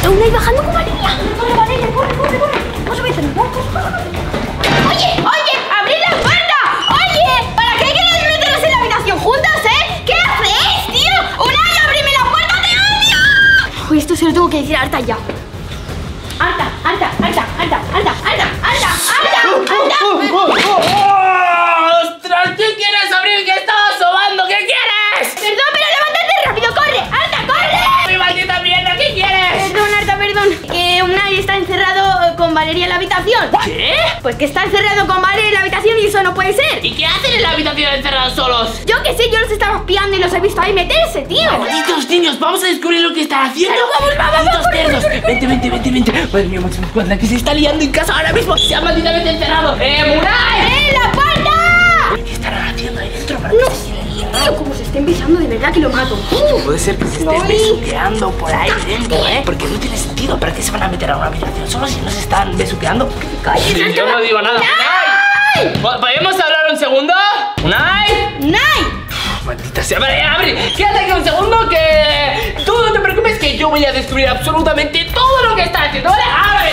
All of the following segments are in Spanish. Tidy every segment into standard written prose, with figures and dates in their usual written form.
Unai bajando con Valeria. Corre, Valeria, corre. Vamos a meternos, vamos. Oye, abrid la puerta. Oye, ¿para qué queréis meteros en la habitación juntas, ¿Qué hacéis, tío? Unai, ábreme la puerta, te odio. Uy, esto se lo tengo que decir a Arta ya. Arta. ¡Ostras! ¿Qué quieres, Abril? ¿Qué estabas sobando? ¿Qué quieres? Perdón, pero levántate rápido, corre. Arta, corre. ¡Mi maldita mierda! ¿Qué quieres? Perdón, Arta, perdón. Que Unai está encerrado con Valeria en la habitación. ¿Qué? Pues que está encerrado con Valeria en la habitación y eso no puede ser. ¿Y qué hacen en la habitación encerrados solos? Yo qué sé, yo los estaba espiando y los he visto ahí meterse, tío. ¡Malditos niños! ¡Vamos a descubrir lo que están haciendo! Claro, vamos, ¡Malditos cerdos! Vente. Madre mía, Máximo Escuadra, que se está liando en casa ahora mismo. Se ha malditamente encerrado. ¡Munay! ¡La puerta! ¿Qué estarán haciendo ahí dentro? No sé, tío, como se estén besando, de verdad que lo mato. Puede ser que se estén besuqueando por ahí dentro, Porque no tiene sentido. ¿Para qué se van a meter a una habitación solo si no se están besuqueando? Cállate, Yo no digo nada. ¡Unai! ¿Podemos hablar un segundo? ¡Unai! Maldita sea, vale, abre. Quédate aquí un segundo que... Tú no te preocupes que yo voy a descubrir absolutamente todo lo que está haciendo, ¿vale? ¡Abre!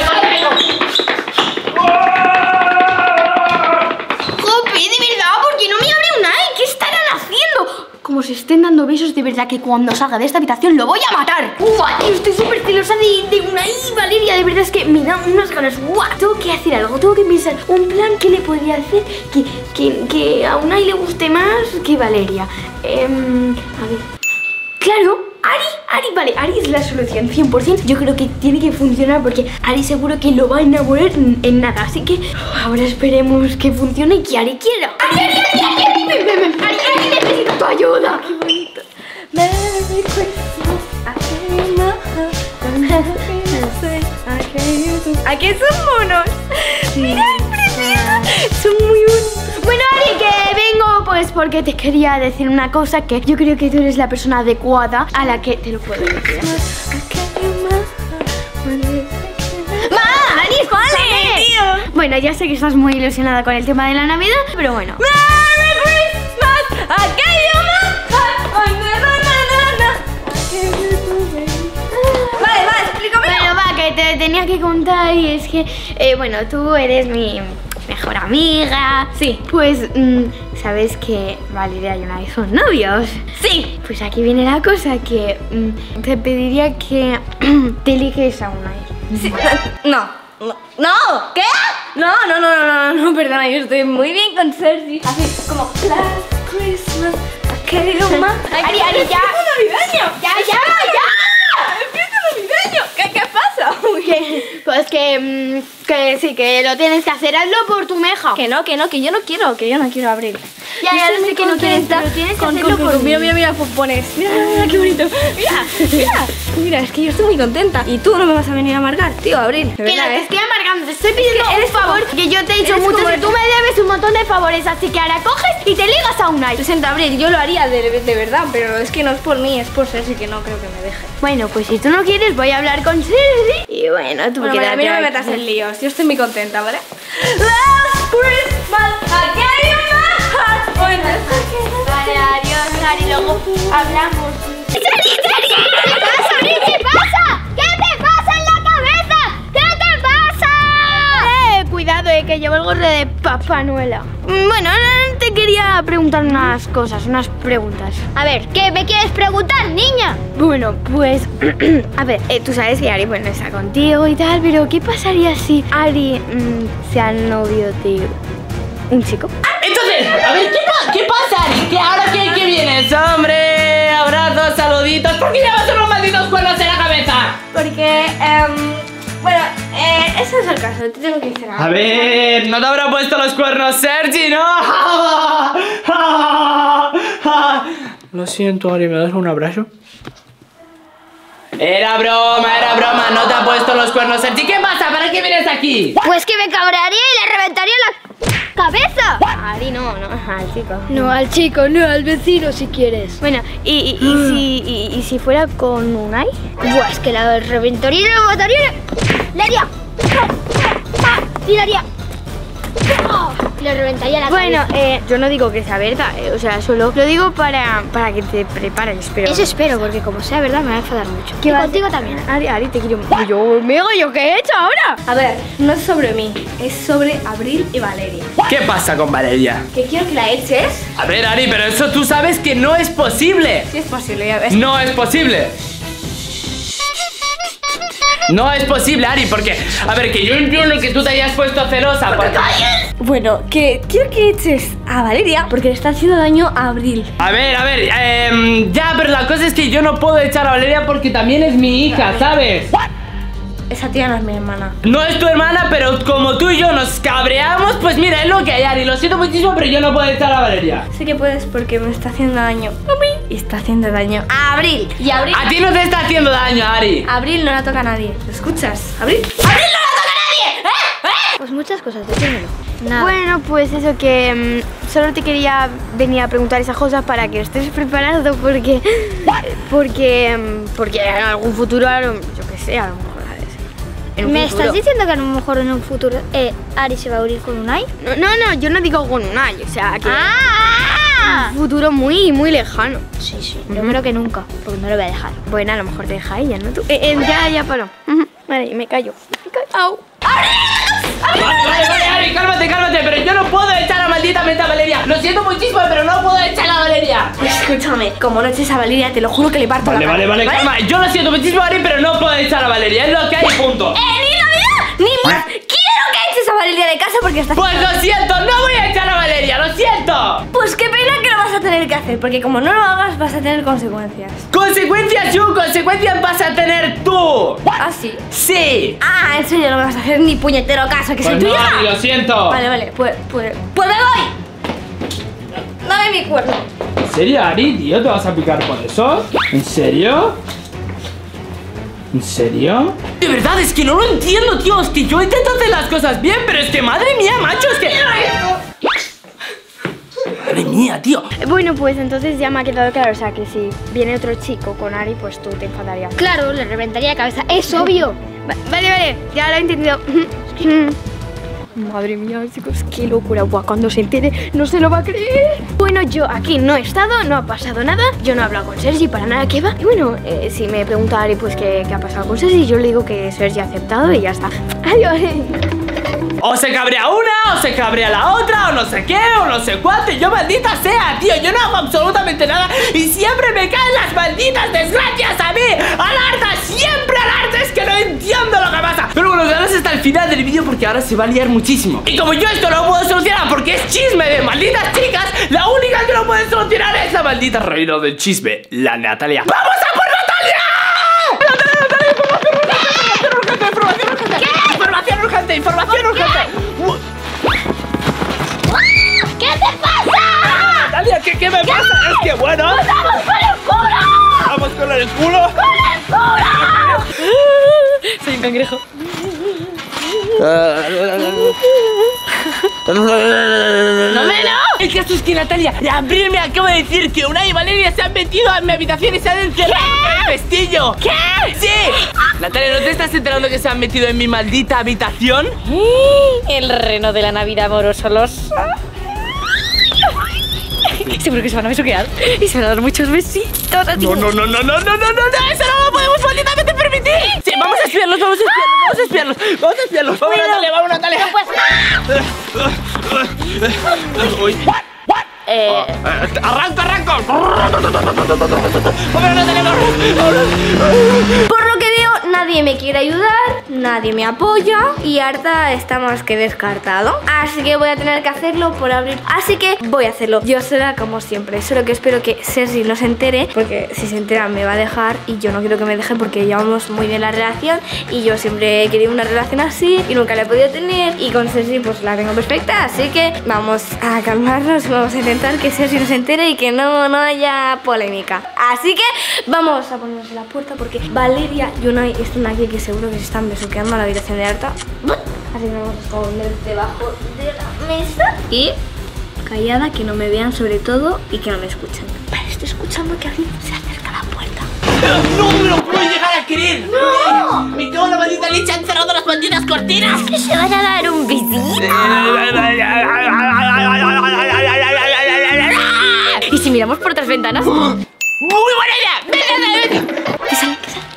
Jope, de verdad, ¿por qué no me abre Unai? ¿Qué estarán haciendo? Como se estén dando besos, de verdad que cuando salga de esta habitación lo voy a matar. ¡Uah, tío! Estoy súper celosa de Unai y Valeria. De verdad es que me da unas ganas. ¡Uah! Tengo que hacer algo, tengo que pensar un plan que le podría hacer que a Unai le guste más que Valeria. A ver. Claro. Ari, vale, Ari es la solución, 100%. Yo creo que tiene que funcionar porque Ari seguro que lo va a enamorar en nada. Así que ahora esperemos que funcione y que Ari quiera. Ari, ven. Ari, necesito tu ayuda. Qué bonito. Merry Christmas, ¿a qué son monos? Mira, preciosos. Son muy bonitos. Bueno, Ari, que vengo pues porque te quería decir una cosa, que yo creo que tú eres la persona adecuada a la que te lo puedo decir. ¡Ma! ¡Ari, vale! Tío. Bueno, ya sé que estás muy ilusionada con el tema de la Navidad, pero bueno. ¡Merry Christmas! Vale, explícame. Bueno, va, que te tenía que contar y es que, bueno, tú eres mi mejor amiga. Sí. Pues, ¿sabes que Valeria y Unai son novios? Sí. Pues aquí viene la cosa, que te pediría que te eliges a Unai. Sí. No, ¿qué? No, perdona, yo estoy muy bien con Cersei. Así, como Last Christmas, Ari, ya. ¡Ya! ¡Empieza navideño! ¿Qué pasa? Pues que sí, que lo tienes que hacer, hazlo por tu meja. Que yo no quiero abrir. Ya sé que no quieres, pero tienes que hacerlo por mí. Mira, pones. Mira, qué bonito. Mira, es que yo estoy muy contenta. Y tú no me vas a venir a amargar, tío, Abril. Que no te estoy amargando, te estoy pidiendo un favor que yo te he dicho mucho, que tú me debes un montón de favores, así que ahora coges y te ligas a Unai. Lo siento, Abril, yo lo haría de verdad, pero es que no es por mí, es por Cersei, que no creo que me deje. Bueno, pues si tú no quieres, voy a hablar con Cersei. Y bueno, tú quédate. A mí no me metas en líos, yo estoy muy contenta, ¿vale? Last Christmas, I gave you my heart. Vale, adiós, Ari, luego hablamos. ¡Cersei! ¿Qué pasa, Ari? ¿Qué pasa? ¿Qué te pasa en la cabeza? ¿Qué te pasa? Cuidado, que llevo el gorro de Papá Noel. Bueno, te quería preguntar unas cosas, unas preguntas. A ver, ¿qué me quieres preguntar, niña? Bueno, pues, a ver, tú sabes que Ari pues no está contigo y tal, pero ¿qué pasaría si Ari sea novio de un chico? Entonces, a ver, ¿qué pasa, Ari? ¿Qué ahora qué vienes? Hombre, abrazos, saluditos. ¿Por qué llevas unos malditos cuernos en la cabeza? Porque, bueno, ese es el caso, te tengo que decir algo. A ver, ¿no te habrá puesto los cuernos Sergi, no? Lo siento, Ari, ¿me das un abrazo? Era broma, no te ha puesto los cuernos Sergi. ¿Qué pasa? ¿Para qué vienes aquí? Pues que me cabrearía y le reventaría la cabeza. Ari, no, al chico. No, al chico, no, al vecino si quieres. Bueno, ¿y si fuera con Unai? Buah, es que la reventaría y la mataría. Le haría. Y le haría. Le reventaría la cabeza. Bueno, yo no digo que sea verdad, o sea, solo lo digo para que te prepares, pero... Eso espero, porque como sea verdad me va a enfadar mucho. Y contigo también. Ari, te quiero... ¿Yo qué he hecho ahora? A ver, no es sobre mí, es sobre Abril y Valeria. ¿Qué pasa con Valeria? Que quiero que la eches. A ver, Ari, pero eso tú sabes que no es posible. Sí es posible, ya ves. No es posible. No es posible, Ari, porque... A ver, que yo entiendo que tú te hayas puesto celosa porque... Bueno, que quiero que eches a Valeria porque le está haciendo daño a Abril. A ver, ya, pero la cosa es que yo no puedo echar a Valeria porque también es mi hija, ¿sabes? Esa tía no es mi hermana. No es tu hermana, pero como tú y yo nos cabreamos, pues mira, es lo que hay, Ari. Lo siento muchísimo, pero yo no puedo echar a Valeria. Sí que puedes porque me está haciendo daño a mí y está haciendo daño a Abril. Y Abril... A ti no te está haciendo daño, Ari. Abril no la toca a nadie. ¿Lo escuchas? ¡Abril! ¡Abril no la toca a nadie! Pues muchas cosas, decídmelo. Nada. Bueno, pues eso que solo te quería venir a preguntar esas cosas para que estés preparado porque en algún futuro, yo qué sé, a lo mejor ¿Me estás diciendo que a lo mejor en un futuro Ari se va a unir con Unai? No, yo no digo con Unai, o sea que un futuro muy, muy lejano. Sí, yo creo que nunca, porque no lo voy a dejar. Bueno, a lo mejor te deja ella, ¿no? Tú. Ya, Palo. Vale, me callo. ¡Au! Vale, Ari, cálmate, pero yo no puedo echar a malditamente a Valeria. Lo siento muchísimo, pero no puedo echar a Valeria. Pues escúchame, como no eches a Valeria, te lo juro que le parto la cara. Vale, calma. Yo lo siento muchísimo, Ari, pero no puedo echar a Valeria. Es lo que hay, punto. ¡Ni más! Quiero que eches a Valeria de casa porque está... Pues lo siento, no voy a echar a Valeria, lo siento. Pues qué pena que lo vas a tener que hacer, porque como no lo hagas vas a tener consecuencias. ¿Consecuencias yo? ¿Consecuencias vas a tener tú? ¿Ah, sí? Sí. Ah, en serio no me vas a hacer ni puñetero caso, que pues soy tu hija. Lo siento. Vale, pues me voy. Dame mi cuerno. ¿En serio, Ari, tío? ¿Te vas a picar por eso? ¿En serio? ¿En serio? De verdad, es que no lo entiendo, tío. Es que yo intento hacer las cosas bien, pero es que madre mía, macho, es que... Madre mía, tío. Bueno, pues entonces ya me ha quedado claro, o sea, que si viene otro chico con Ari, pues tú te enfadarías. Claro, le reventaría la cabeza, es obvio. Vale, ya lo he entendido. Madre mía, chicos, qué locura. Buah, cuando se entere no se lo va a creer. Bueno, yo aquí no he estado, no ha pasado nada. Yo no he hablado con Sergi para nada, ¿qué va? Y bueno, si me pregunta Ari, pues qué ha pasado con Sergi, yo le digo que Sergi ha aceptado y ya está. Adiós. O se cabrea una, o se cabrea la otra, o no sé qué, o no sé cuánto. Y yo maldita sea, tío, yo no hago absolutamente nada y siempre me caen las malditas desgracias a mí. ¡Alarta! ¡Siempre alarta! Es que no entiendo lo que pasa. Pero bueno, quedaros hasta el final del vídeo porque ahora se va a liar muchísimo. Y como yo esto no lo puedo solucionar porque es chisme de malditas chicas, la única que lo puede solucionar es la maldita reina del chisme, la Natalia. ¡Vamos a por Natalia! ¡Información urgente! ¿Qué te pasa? Natalia, ¿qué me pasa? Es que bueno. ¡Vamos con el culo! ¿Vamos con el culo? ¡Con el culo! Soy un cangrejo. El caso es que Natalia, Abril me acaba de decir que Unai y Valeria se han metido a mi habitación y se han encerrado en el pestillo. ¿Qué? ¡Sí! Natalia, ¿no te estás enterando que se han metido en mi maldita habitación? El reno de la Navidad amoroso. Seguro que se van a besuquear y se van a dar muchos besitos. No, eso no lo podemos malditamente permitir. Sí, vamos a espiarlos. Vamos, Natalia, vamos, Natalia. Uy. Arranco. Por lo que veo, nadie me quiere ayudar, nadie me apoya y Arta está más que descartado. Así que voy a tener que hacerlo por Abril. Así que voy a hacerlo. Yo será como siempre. Solo que espero que Sergi no se entere, porque si se entera me va a dejar y yo no quiero que me deje porque llevamos muy bien la relación y yo siempre he querido una relación así y nunca la he podido tener y con Sergi pues la tengo perfecta. Así que vamos a calmarnos, vamos a intentar que Sergi no se entere y que no haya polémica. Así que vamos a ponernos en la puerta porque Valeria y Unai están aquí que seguro que se están besuqueando a la habitación de Arta. Así que nos vamos a esconder debajo de la mesa y callada, que no me vean sobre todo y que no me escuchen. Vale, estoy escuchando que alguien se acerca a la puerta. No me lo puedo llegar a creer. ¡No! Me cago en la maldita leche, han cerrado las malditas cortinas. Que se van a dar un besito. tiramos por 3 ventanas. ¡Muy buena idea! ¡Ven! ¿Qué sale? ¿Qué sale?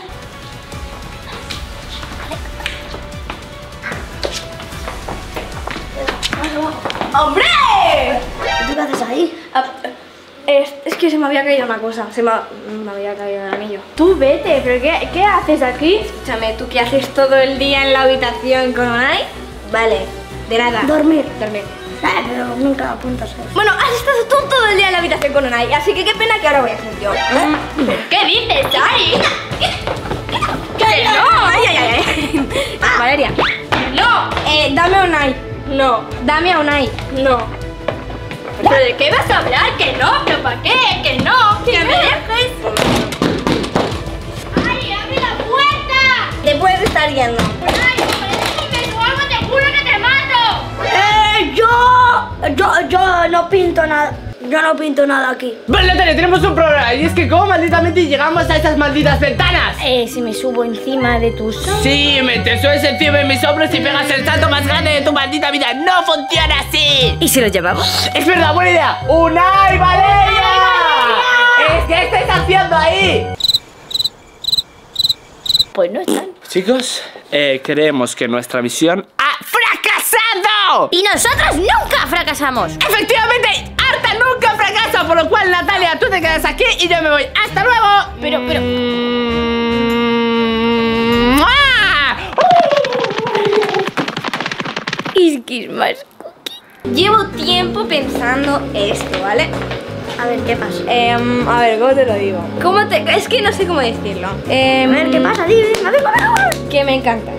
¡Hombre! ¿Tú qué haces ahí? Es que se me había caído una cosa. Me había caído el anillo. Tú vete, pero ¿qué haces aquí? Escúchame, ¿tú qué haces todo el día en la habitación con Unai? Vale, de nada. Dormir. Pero nunca apuntas a eso. Bueno, has estado tú todo el día en la habitación con Unai, así que qué pena que ahora voy a ser yo. ¿Qué dices, Ari? ¡Que no! ¡Ay! Valeria. ¡No! Dame a Unai. No. Dame a Unai. No. ¿Pero de qué vas a hablar? ¡Que no! ¿Pero para qué? ¡Que no! ¡Que me dejes! ¡Ay, abre la puerta! Te puedes estar yendo. ¡Ay, me parece un beso o algo! ¡Te juro que te mato! Yo no pinto nada. Yo no pinto nada aquí. Vale, Natalia, tenemos un problema. Y es que ¿cómo malditamente llegamos a esas malditas ventanas? Si me subo encima de tus... Sí, te subes encima de mis hombros y pegas el salto más grande de tu maldita vida. ¡No funciona así! ¿Y si lo llevamos? Es verdad, buena idea. ¡Unai, Valeria! ¿Qué estáis haciendo ahí? Pues no están. Chicos, creemos que nuestra misión ha fracasado. Y nosotros nunca fracasamos. Efectivamente, Arta nunca fracasa, por lo cual, Natalia, tú te quedas aquí y yo me voy. ¡Hasta luego! Pero... Es más. Llevo tiempo pensando esto, ¿vale? A ver, ¿qué pasa? A ver, ¿cómo te lo digo? Es que no sé cómo decirlo. A ver, ¿qué pasa? Dime, a ver. Que me encantas.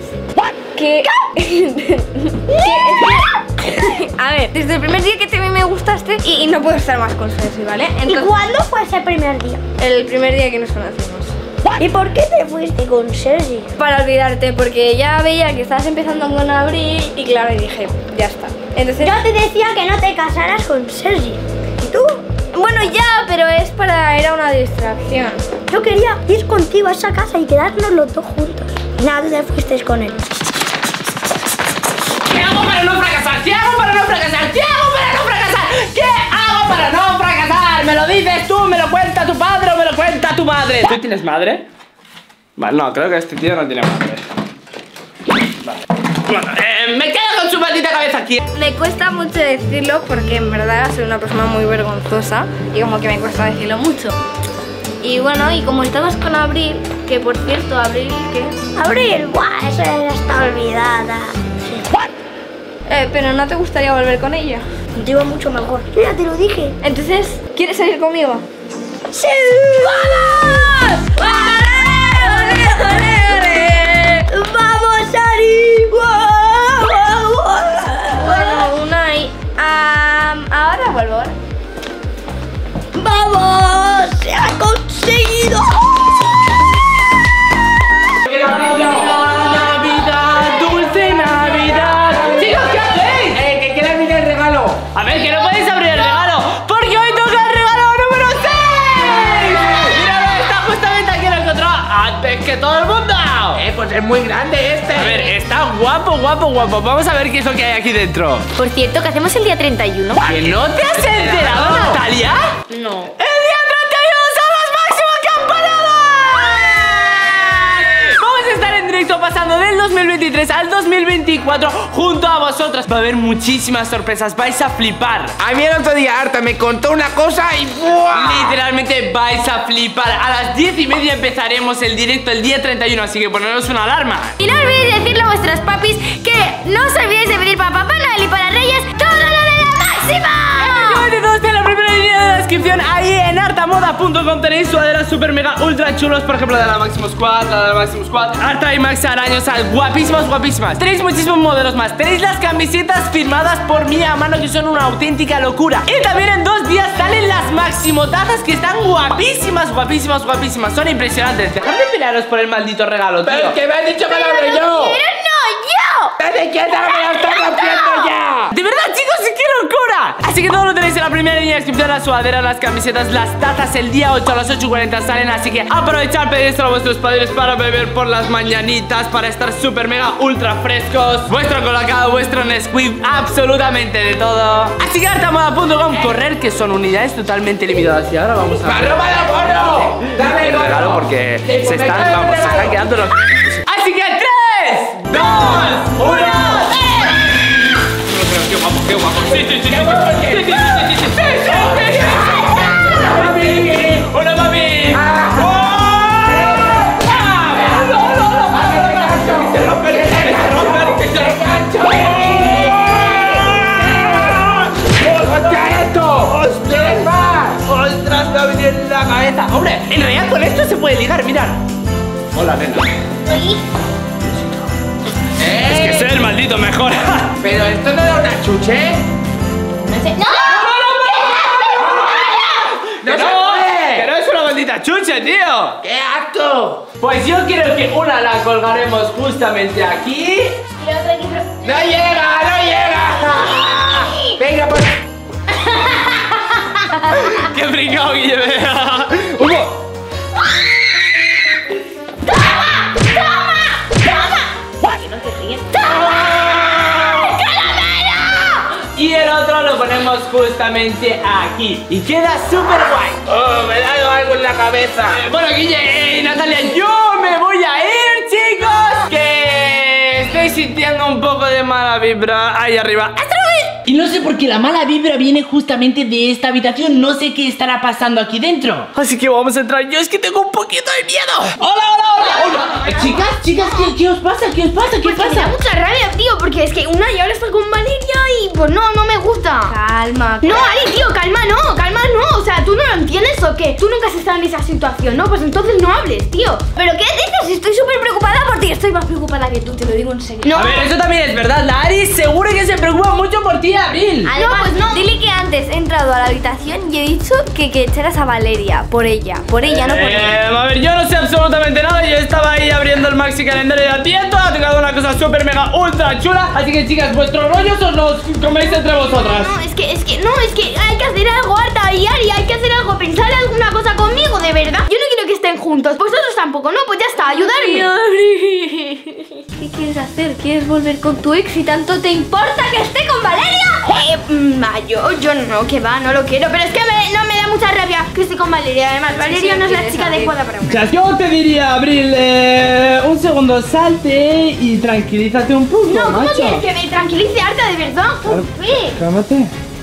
A ver, desde el primer día que te vi me gustaste y no puedo estar más con Sergi, ¿vale? ¿Y cuándo fue ese primer día? El primer día que nos conocimos. ¿Y por qué te fuiste con Sergi? Para olvidarte, porque ya veía que estabas empezando con Abril y claro, y dije, ya está. Entonces... Yo te decía que no te casaras con Sergi. ¿Y tú? Bueno, ya, pero era una distracción. Yo quería ir contigo a esa casa y quedarnos los dos juntos. Nada, te fuiste con él. ¿Qué hago para no fracasar? ¿Qué hago para no fracasar? ¿Qué hago para no fracasar? ¿Qué hago para no fracasar? ¿Me lo dices tú? ¿Me lo cuenta tu padre o me lo cuenta tu madre? ¿Tú tienes madre? Vale, no, creo que este tío no tiene madre. Vale. Bueno, me quedo con su maldita cabeza aquí. Me cuesta mucho decirlo porque en verdad soy una persona muy vergonzosa y como que me cuesta decirlo mucho. Y bueno, y como estabas con Abril, que por cierto, Abril, ¿qué? Abril, ¡buah! Eso ya está olvidada. Sí. Pero ¿no te gustaría volver con ella? Contigo mucho mejor. Ya te lo dije. Entonces, ¿quieres salir conmigo? ¡Sí! ¡Vamos! ¡Ole, ole, ole! ¡Vamos, Ari! Bueno, Unai, ahora vuelvo. ¡Vamos! ¡Se ha conseguido! Navidad, dulce Navidad. Chicos, ¿qué hacéis? Que quiero abrir el regalo. A ver, que no podéis abrir el regalo porque hoy toca el regalo número 6. Míralo, está justamente aquí, lo he encontrado antes que todo el mundo. Pues es muy grande este. A ver, está guapo. Vamos a ver qué es lo que hay aquí dentro. Por cierto, ¿qué hacemos el día 31? ¿Que no te has enterado, Natalia? No. ¡El día 31 son las máximas campanadas! Vamos a estar en directo pasando del 2023 al 2024 junto a vosotras. Va a haber muchísimas sorpresas, vais a flipar. A mí el otro día Arta me contó una cosa y ¡buah! Literalmente vais a flipar. A las 10:30 empezaremos el directo el día 31, así que poneros una alarma. Y no olvidéis decirle a vuestros papis que no os olvidéis de pedir para Papá Noel y para Reyes todo lo de la máxima. Efectivamente, todo está en la primera línea de la descripción. Ahí en artamoda.com tenéis sudaderas super mega ultra chulos. Por ejemplo, la de la Maximus Squad, la de la Maximus Squad, Arta y Max Arañosas, guapísimas. Tenéis muchísimos modelos más. Tenéis las camisetas firmadas por mí a mano, que son una auténtica locura. Y también en 2 días salen las Maximotazas, que están guapísimas. Son impresionantes. Dejad de pelearos por el maldito regalo, tío. Pero que me has dicho que lo abro yo. ¡Pero no, yo! ¡Date quieta, me lo estás rompiendo ya! De verdad, chicos, ¡qué locura! Así que todo lo tenéis en la primera línea de descripción. Las sudaderas, las camisetas, las tazas. El día 8 a las 8:40 salen. Así que aprovechad, pedíselo a vuestros padres para beber por las mañanitas, para estar súper mega ultra frescos. Vuestro colacao, vuestro Nesquik, absolutamente de todo. Así que artamoda.com, correr, que son unidades totalmente limitadas. Y ahora vamos a... ¡Arroba de gorro! ¡Dame el regalo porque se están quedando los... Así que 3, 2, 1... ¡Qué guapo! ¡Sí, sí, sí! ¡Hola, mami! ¡Ostras, me ha venido en la cabeza! ¡Hombre! En realidad con esto se puede ligar, mirad. Hola, nena. Es que soy el maldito mejor. Pero esto no era una chuche. ¡No se puede! ¡Que no es una maldita chuche, tío! ¡Qué acto! Pues yo quiero que una la colgaremos justamente aquí. ¡No llega, no llega! Venga, pues. ¡Qué fricado, Guille! ¡Hugo! Y el otro lo ponemos justamente aquí. Y queda súper guay. ¡Oh, me he dado algo en la cabeza! Bueno, Guille y Natalia, yo me voy a ir, chicos. Que estoy sintiendo un poco de mala vibra ahí arriba. Y no sé por qué la mala vibra viene justamente de esta habitación. No sé qué estará pasando aquí dentro. Así que vamos a entrar. Yo es que tengo un poquito de miedo. ¡Hola, hola, hola! Hola. Chicas, ¿qué os pasa? ¿Qué os pasa? ¿Qué Me da mucha rabia, tío, porque es que una y ahora está con Valeria y pues no me gusta. Calma. No, Ari, tío, calma no. O sea, ¿tú no lo entiendes o qué? Tú nunca has estado en esa situación, ¿no? Pues entonces no hables, tío. ¿Pero qué dices? Estoy súper preocupada por ti. Estoy más preocupada que tú, te lo digo en serio. No. A ver, eso también es verdad. La Ari seguro que se preocupa mucho por ti, Abril. Además, pues no. Dile que antes he entrado a la habitación y he dicho que echaras a Valeria. Por ella, no por él. A ver, yo no sé absolutamente nada. Yo estaba ahí abriendo el maxi calendario de Adviento. Ha tocado una cosa súper mega ultra chula. Así que, chicas, vuestros rollos os los coméis entre vosotras. No, es que hay que hacer algo, Arta y Ari, hay que hacer algo, pensar alguna cosa conmigo, de verdad. Yo no quiero que estén juntos, vosotros tampoco, no, pues ya está, ayudarme. ¿Qué quieres hacer? ¿Quieres volver con tu ex y tanto te importa que esté con Valeria? Yo no, que va, no lo quiero, pero es que no me da mucha rabia que esté con Valeria. Además, Valeria no es la chica adecuada para una. Yo te diría, Abril, un segundo, salte y tranquilízate un poco, No, ¿cómo macho. quieres que me tranquilice, Arta, de verdad? ¿Por qué? Cálmate.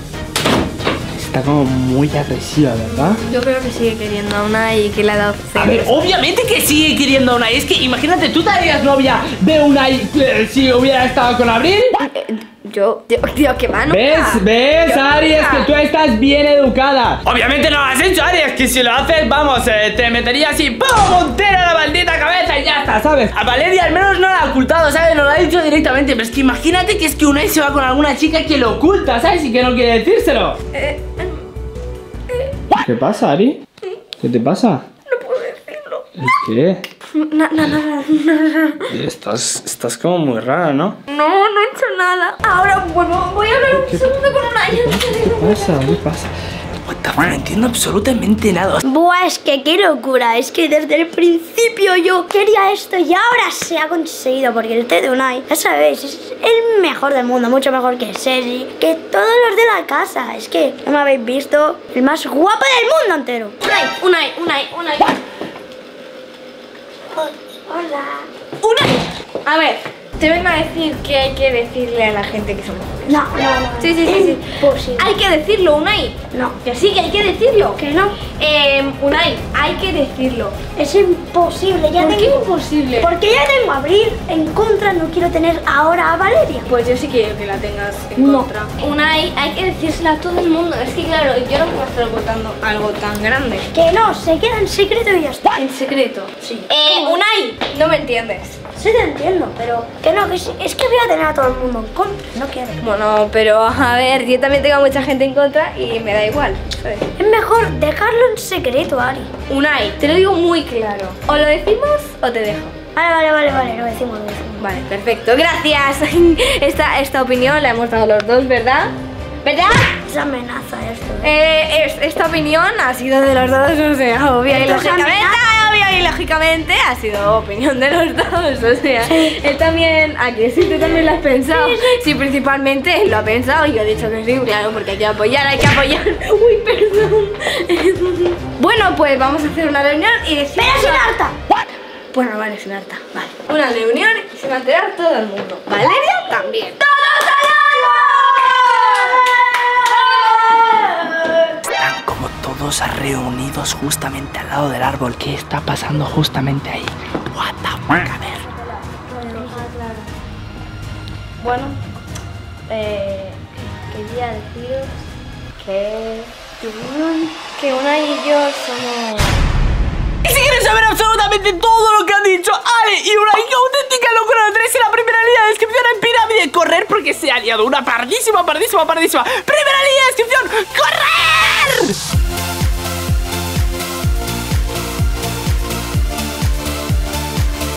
Está como muy agresiva, ¿verdad? Yo creo que sigue queriendo a una y que le ha dado celos. A ver, obviamente que sigue queriendo a Unai. Es que imagínate, tú te harías novia de Unai si hubiera estado con Abril. Yo, que va, nunca. ¿Ves, Yo Ari? Es nunca. que tú estás bien educada. Obviamente no lo has hecho, Ari. Es que si lo haces, vamos, te metería así, ¡pum! Entera la maldita cabeza y ya está, ¿sabes? A Valeria al menos no la ha ocultado, ¿sabes? No lo ha dicho directamente. Pero es que imagínate que es que Unai se va con alguna chica que lo oculta, ¿sabes? Y que no quiere decírselo. ¿Qué pasa, Ari? ¿Qué te pasa? No puedo decirlo. ¿Qué? Nada. Estás como muy rara, ¿no? No he hecho nada. Ahora, bueno, voy a hablar un segundo con una. ¿Qué pasa? No entiendo absolutamente nada. Buah, es que qué locura. Es que desde el principio yo quería esto y ahora se ha conseguido. Porque el té de Unai, ya sabéis, es el mejor del mundo. Mucho mejor que Sergi, que todos los de la casa. Es que no me habéis visto, el más guapo del mundo entero. Unai. Hola. A ver, te vengo a decir que hay que decirle a la gente que somos jóvenes. No. Sí. Imposible. Hay que decirlo, Unai. No. Que sí, que hay que decirlo. Que no. Unai, hay que decirlo. Es imposible. Ya ¿Por qué tengo... imposible? Porque ya tengo a Abril en contra. No quiero tener ahora a Valeria. Pues yo sí quiero que la tengas en No. contra. Unai, hay que decírsela a todo el mundo. Es que claro, yo no puedo estar contando algo tan grande. Que no, se queda en secreto y ya está. En secreto. Sí. Unai, no me entiendes. Sí te entiendo, pero que no, que sí. Es que voy a tener a todo el mundo en contra. No quiero. Bueno, pero a ver, yo también tengo a mucha gente en contra y me da igual, ¿sabes? Es mejor dejarlo en secreto, Ari. Unai, te lo digo muy claro. O lo decimos o te dejo. Vale, lo decimos. Vale, perfecto, gracias. Esta opinión la hemos dado los dos, ¿verdad? ¿Verdad? Es amenaza esto. Esta opinión ha sido de los dos, o sea, obvio y lógicamente ha sido opinión de los dos, o sea, él también, ¿a que sí? ¿Tú también lo has pensado? Sí, principalmente él lo ha pensado y yo he dicho que sí, claro, porque hay que apoyar. Uy, perdón. Bueno, pues vamos a hacer una reunión y decir... ¡Pero sin harta! Bueno, vale, sin harta, vale. Una reunión y se va a enterar todo el mundo. Valeria también. ¡Todos Están como todos reunidos justamente al lado del árbol. ¿Qué está pasando justamente ahí? What the fuck, a ver. Bueno, quería deciros que Unai y yo somos... Y si quieres saber absolutamente todo lo que han dicho Ale y una auténtica locura, lo tenéis en la primera línea de descripción en Pirámide. Correr porque se ha liado una pardísima. Primera línea de descripción, ¡correr!